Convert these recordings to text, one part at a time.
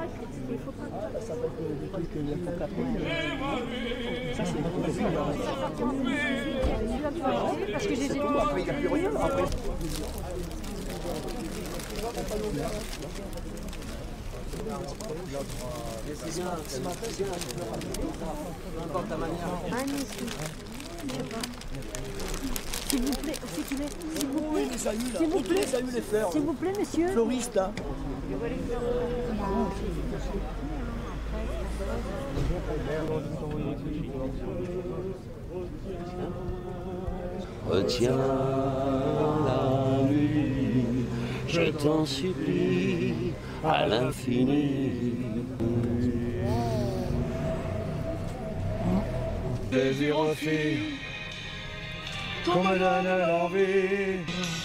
Ça va être des trucs qu'il y a pour 4 ans. Ça, c'est parce que j'ai tout. Après, il n'y a plus rien. Après. S'il vous plaît, s'il vous plaît, les fleurs. s'il vous plaît, monsieur. Floriste, hein. Retiens la nuit, je t'en supplie, à l'infini. Désir aussi, qu'on me donne l'envie.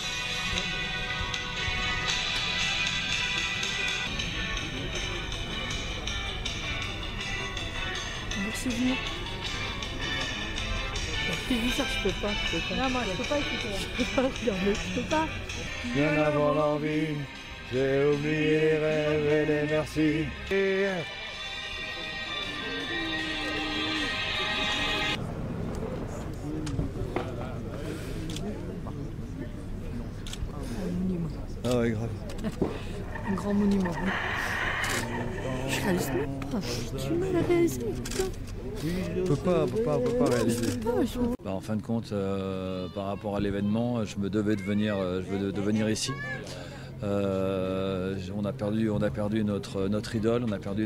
Vos souvenirs. J'ai vu ça, je peux pas. Non, moi, je peux pas écouter. Je peux pas regarder, je peux pas. Bien avant l'envie, j'ai oublié les rêves et les merci. Ah ouais, grave. Un grand monument. Je réalise même pas. Tu m'as la réalisé, putain. On peut pas réaliser. Je En fin de compte, par rapport à l'événement, je me devais de venir ici. On a perdu notre idole, on a perdu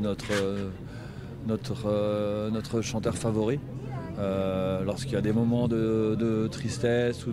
notre chanteur favori. Lorsqu'il y a des moments de tristesse ou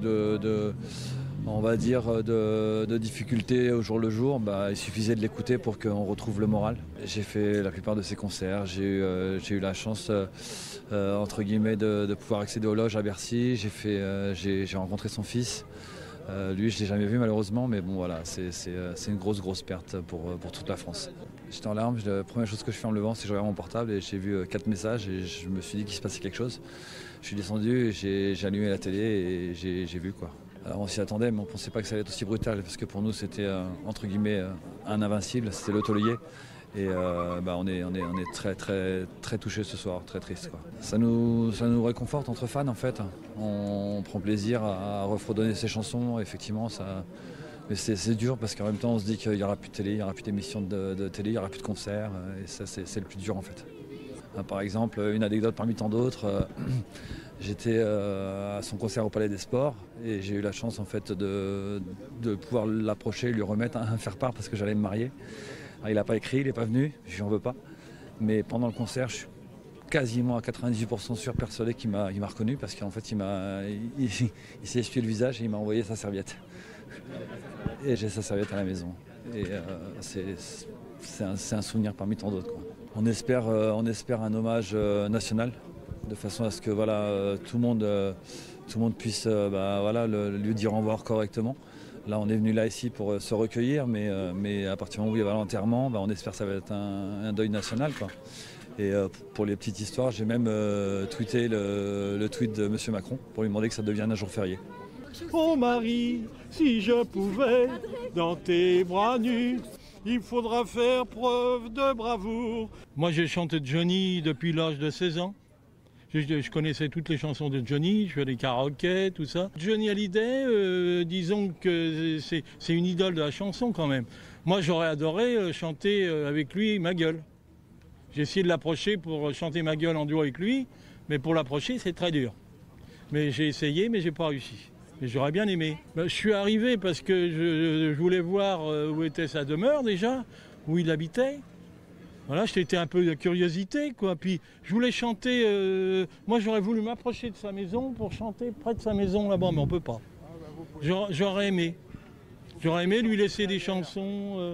on va dire de difficultés au jour le jour, il suffisait de l'écouter pour qu'on retrouve le moral. J'ai fait la plupart de ses concerts, j'ai eu la chance entre guillemets de pouvoir accéder aux loges à Bercy, j'ai rencontré son fils. Lui, je ne l'ai jamais vu malheureusement, mais bon voilà, c'est une grosse perte pour toute la France. J'étais en larmes, la première chose que je fais en me levant, c'est que je regarde mon portable et j'ai vu 4 messages et je me suis dit qu'il se passait quelque chose. Je suis descendu, j'ai allumé la télé et j'ai vu quoi. Alors on s'y attendait, mais on ne pensait pas que ça allait être aussi brutal, parce que pour nous c'était entre guillemets un invincible, c'était le taulier. Et on est très touchés ce soir, très triste quoi. Ça nous réconforte entre fans en fait. On prend plaisir à refredonner ces chansons, effectivement mais c'est dur parce qu'en même temps on se dit qu'il n'y aura plus de télé, il n'y aura plus d'émissions de télé, il n'y aura plus de concerts, et ça c'est le plus dur en fait. Par exemple, une anecdote parmi tant d'autres, j'étais à son concert au Palais des Sports et j'ai eu la chance en fait de pouvoir l'approcher, lui remettre un faire-part parce que j'allais me marier. Alors, il n'a pas écrit, il n'est pas venu, je lui en veux pas. Mais pendant le concert, je suis quasiment à 98% sûr, persuadé qu'il m'a reconnu parce qu'en fait il s'est essuyé le visage et il m'a envoyé sa serviette. Et j'ai sa serviette à la maison. Et c'est un souvenir parmi tant d'autres. On espère un hommage national, de façon à ce que tout le monde puisse lui dire au revoir correctement. Là, on est venu là ici pour se recueillir, mais à partir du moment où il y a l'enterrement, on espère que ça va être un deuil national, quoi. Et pour les petites histoires, j'ai même tweeté le tweet de M. Macron pour lui demander que ça devienne un jour férié. Oh Marie, si je pouvais dans tes bras nus, il faudra faire preuve de bravoure. Moi j'ai chanté Johnny depuis l'âge de 16 ans. Je connaissais toutes les chansons de Johnny, je fais des karaokés, tout ça. Johnny Hallyday, disons que c'est une idole de la chanson quand même. Moi j'aurais adoré chanter avec lui Ma Gueule. J'ai essayé de l'approcher pour chanter Ma Gueule en duo avec lui, mais pour l'approcher c'est très dur. Mais j'ai essayé, mais j'ai pas réussi. Mais j'aurais bien aimé. Je suis arrivé parce que je voulais voir où était sa demeure déjà, où il habitait. Voilà, j'étais un peu de curiosité, quoi. Puis je voulais chanter. Moi, j'aurais voulu m'approcher de sa maison pour chanter près de sa maison là-bas, mais on peut pas. J'aurais aimé. J'aurais aimé lui laisser des chansons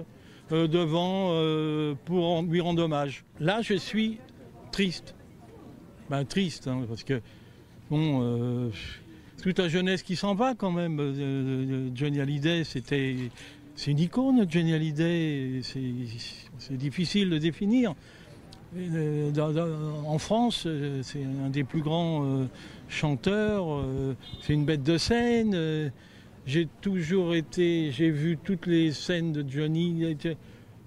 devant pour lui rendre hommage. Là, je suis triste. Triste, hein, parce que bon. Toute la jeunesse qui s'en va quand même. Johnny Hallyday, c'est une icône, Johnny Hallyday. C'est difficile de définir. En France, c'est un des plus grands chanteurs. C'est une bête de scène. J'ai vu toutes les scènes de Johnny.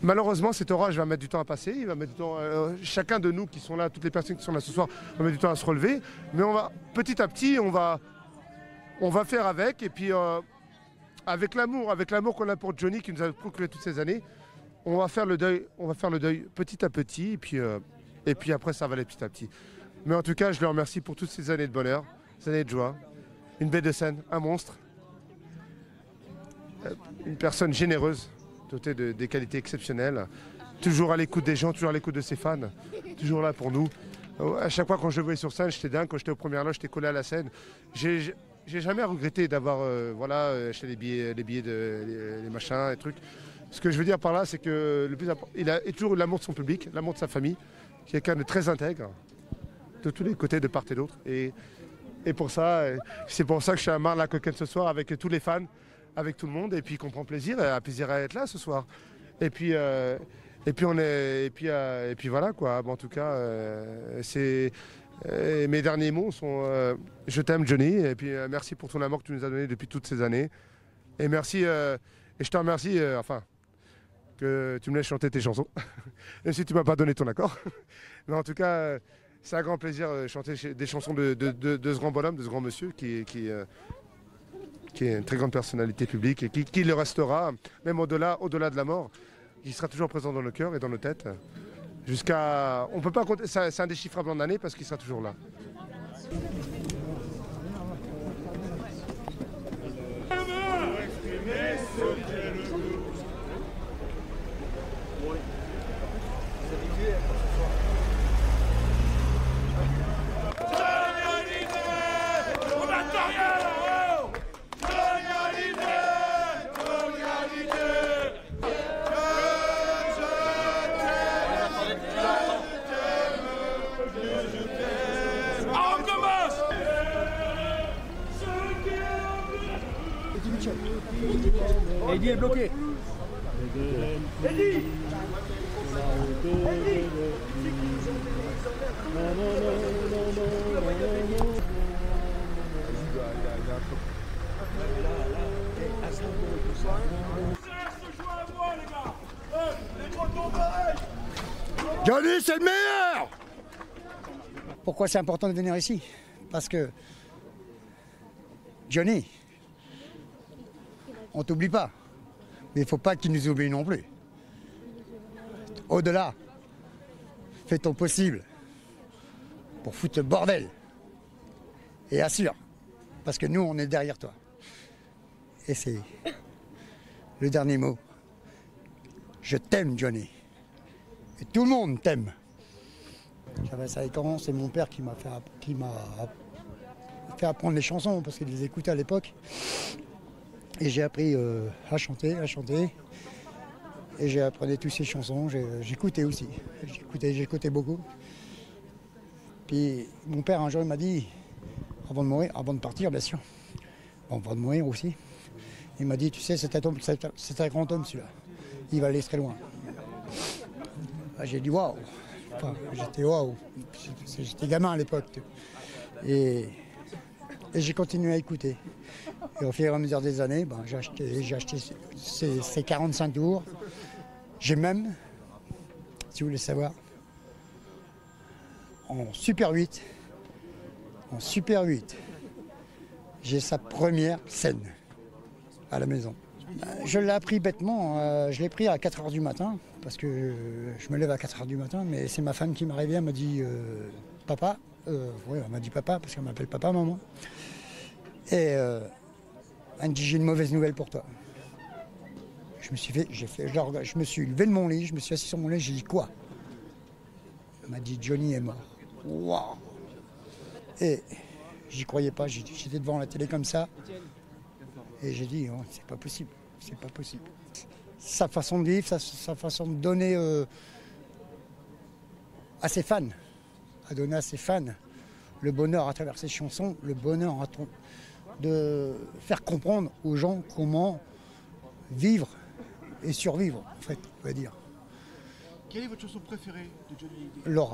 Malheureusement, cet orage va mettre du temps à passer. Il va mettre du temps, chacun de nous qui sont là, toutes les personnes qui sont là ce soir, va mettre du temps à se relever. Mais on va, petit à petit, on va faire avec. Et puis, avec l'amour qu'on a pour Johnny, qui nous a procuré toutes ces années, on va faire le deuil petit à petit. Et puis après, ça va aller petit à petit. Mais en tout cas, je le remercie pour toutes ces années de bonheur, ces années de joie. Une bête de scène, un monstre. Une personne généreuse, dotée des qualités exceptionnelles. Toujours à l'écoute des gens, toujours à l'écoute de ses fans. Toujours là pour nous. À chaque fois quand je le voyais sur scène, j'étais dingue. Quand j'étais aux premières loges, j'étais collé à la scène. J'ai jamais regretté d'avoir acheté les billets, les machins, les trucs. Ce que je veux dire par là, c'est que le plus important, il a toujours eu l'amour de son public, l'amour de sa famille. Quelqu'un de très intègre, de tous les côtés, de part et d'autre. Et pour ça, c'est pour ça que je suis à Marne-la-Coquette ce soir avec tous les fans, avec tout le monde, et puis qu'on prend plaisir à être là ce soir. Et puis voilà quoi. Bon, en tout cas, mes derniers mots sont je t'aime Johnny, et puis merci pour ton amour que tu nous as donné depuis toutes ces années. Et merci, et je te remercie, que tu me laisses chanter tes chansons, même si tu m'as pas donné ton accord. Mais en tout cas, c'est un grand plaisir de chanter des chansons de ce grand bonhomme, de ce grand monsieur qui est une très grande personnalité publique et qui le restera, même au-delà de la mort. Il sera toujours présent dans nos cœurs et dans nos têtes. Jusqu'à... On ne peut pas compter, c'est indéchiffrable en années parce qu'il sera toujours là. Eddie est bloqué. Eddie. Johnny, c'est le meilleur! Pourquoi c'est important de venir ici? Parce que Johnny, on t'oublie pas, mais il ne faut pas qu'il nous oublie non plus. Au-delà, fais ton possible pour foutre le bordel. Et assure, parce que nous, on est derrière toi. Et c'est le dernier mot. Je t'aime, Johnny. Et tout le monde t'aime. J'avais 5 ans, c'est mon père qui m'a fait apprendre les chansons, parce qu'il les écoutait à l'époque. Et j'ai appris à chanter. Et j'ai appris toutes ces chansons, j'écoutais aussi. J'écoutais beaucoup. Puis mon père un jour il m'a dit, avant de partir bien sûr, avant de mourir aussi, il m'a dit, tu sais, c'est un grand homme celui-là, il va aller très loin. J'ai dit waouh, enfin, j'étais waouh, j'étais gamin à l'époque. Et j'ai continué à écouter. Et au fur et à mesure des années, j'ai acheté ces 45 tours. J'ai même, si vous voulez savoir, en Super 8, j'ai sa première scène à la maison. Je l'ai appris bêtement, je l'ai pris à 4 h du matin, parce que je me lève à 4 h du matin, mais c'est ma femme qui m'a réveillé, elle m'a dit papa, elle m'a dit papa, parce qu'elle m'appelle papa, maman. Et elle me dit j'ai une mauvaise nouvelle pour toi. Je me suis levé de mon lit, je me suis assis sur mon lit, j'ai dit quoi? Elle m'a dit Johnny est mort. Waouh! Et j'y croyais pas, j'étais devant la télé comme ça. Et j'ai dit, oh, c'est pas possible. Sa façon de vivre, sa façon de donner à ses fans, le bonheur à travers ses chansons, le bonheur de faire comprendre aux gens comment vivre et survivre, en fait, on va dire. Quelle est votre chanson préférée de Johnny Hallyday? Laura.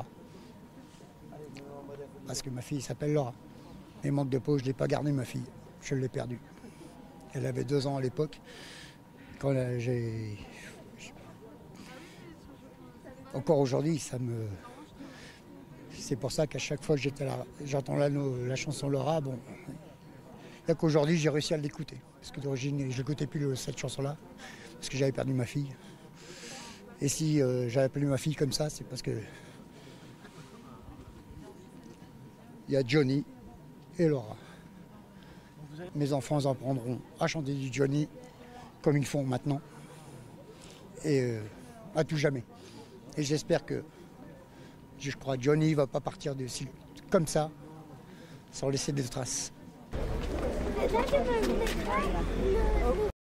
Parce que ma fille s'appelle Laura. Et manque de peau, je ne l'ai pas gardée, ma fille. Je l'ai perdue. Elle avait 2 ans à l'époque. Quand Encore aujourd'hui, c'est pour ça qu'à chaque fois que j'entends la chanson Laura, bon, il n'y a qu'aujourd'hui j'ai réussi à l'écouter. Parce que d'origine, je n'écoutais plus cette chanson-là, parce que j'avais perdu ma fille. Et si j'avais appelé ma fille comme ça, c'est parce que il y a Johnny et Laura. Mes enfants en apprendront à chanter du Johnny comme ils font maintenant et à tout jamais. Et j'espère que, je crois, Johnny ne va pas partir comme ça, sans laisser des traces.